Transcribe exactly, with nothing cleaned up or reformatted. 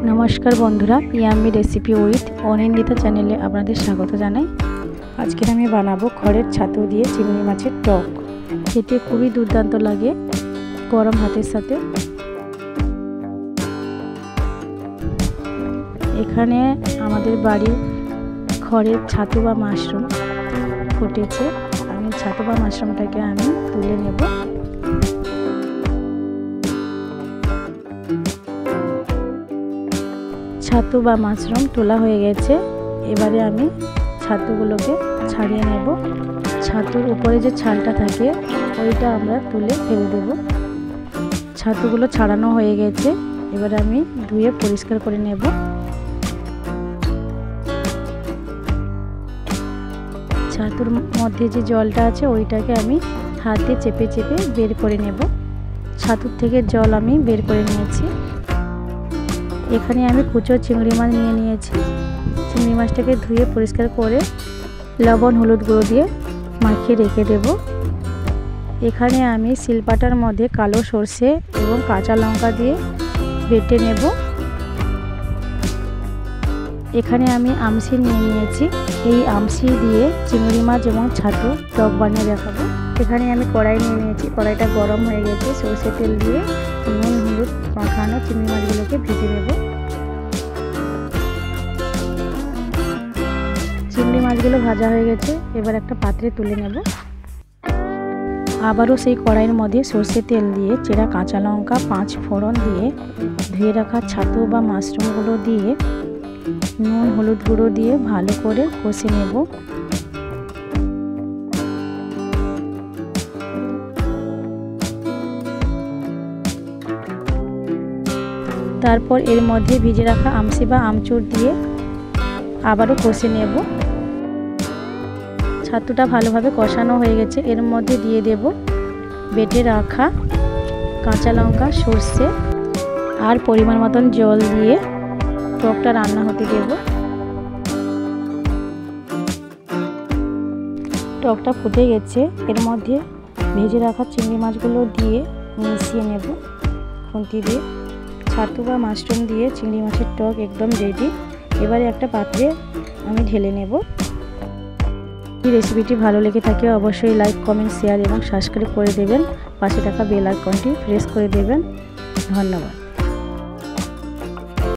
नमस्कार बंधुरा yummy recipe with Anindita चैनेले आपनादेर स्वागत जानाई। आजके आमि बानाबो खड़ेर छातु दिए चिंगड़ी माछेर टक। खेते खूबई दुर्दान्त लागे गरम भातेर साथे। एखाने आमादेर बाड़िर खड़ेर छातु बा माशरूम फुटेছে। आमि छातु बा माशरूमटाके आमि तुले नेब। छातु बा माशरूम তোলা হয়ে গেছে। এবারে আমি ছাতুগুলোকে ছাড়িয়ে নেব। ছাতুর উপরে যে ছালটা থাকে ওইটা আমরা তুলে ফেলে দেব। ছাতুগুলো ছাড়ানো হয়ে গেছে। এবারে আমি ধুয়ে পরিষ্কার করে নেব। ছাতুর মধ্যে যে জলটা আছে ওইটাকে আমি হাতে চেপে চেপে বের করে নেব। ছাতুর থেকে জল আমি বের করে নিয়েছি। এখানে আমি কুচো চিংড়ি মাছ নিয়ে নিয়েছি। চিংড়ি মাছটাকে ধুয়ে পরিষ্কার করে লবণ হলুদ গুঁড়ো দিয়ে মাখিয়ে রেখে দেব। এখানে আমি শিলপাটার মধ্যে কালো সরষে এবং কাঁচা লঙ্কা দিয়ে বেটে নেব। এখানে আমি আমশি নিয়ে নিয়েছি। এই আমশি দিয়ে চিংড়ি মাছ এবং ছাতু টক বানিয়ে দেখাবো। এখানে আমি কড়াই নিয়ে নিয়েছি। কড়াইটা গরম হয়ে গেছে। সরষে তেল দিয়ে নুন হলুদ মাখানো চিংড়ি মাছগুলোকে ভেজে নেব। চিংড়ি মাছগুলো ভাজা হয়ে গেছে। এবার একটা পাত্রে তুলে নেব। আবারও সেই কড়াইয়ের মধ্যে সরষে তেল দিয়ে চেরা কাঁচা লঙ্কা পাঁচ ফোড়ন দিয়ে ধুয়ে রাখা ছাতু বা মাশরুমগুলো দিয়ে নুন হলুদ গুঁড়ো দিয়ে ভালো করে কষে নেব। তারপর এর মধ্যে ভিজে রাখা আমশি বা আমচুর দিয়ে আবারও কষে নেব। ছাতুটা ভালোভাবে কষানো হয়ে গেছে। এর মধ্যে দিয়ে দেব বেটে রাখা কাঁচা লঙ্কা সরষে আর পরিমাণ মতন জল দিয়ে টকটা রান্না হতে দেব। টকটা ফুটে গেছে। এর মধ্যে ভেজে রাখা চিংড়ি মাছগুলো দিয়ে মিশিয়ে নেব খুন্তি দিয়ে। ছাতু বা মাশরুম দিয়ে চিংড়ি মাছের টক একদম রেডি। এবারে একটা পাত্রে আমি ঢেলে নেব। এই রেসিপিটি ভালো লেগে থাকে অবশ্যই লাইক কমেন্ট শেয়ার এবং সাবস্ক্রাইব করে দেবেন। পাশে থাকা বেল আইকনটি প্রেস করে দেবেন। ধন্যবাদ।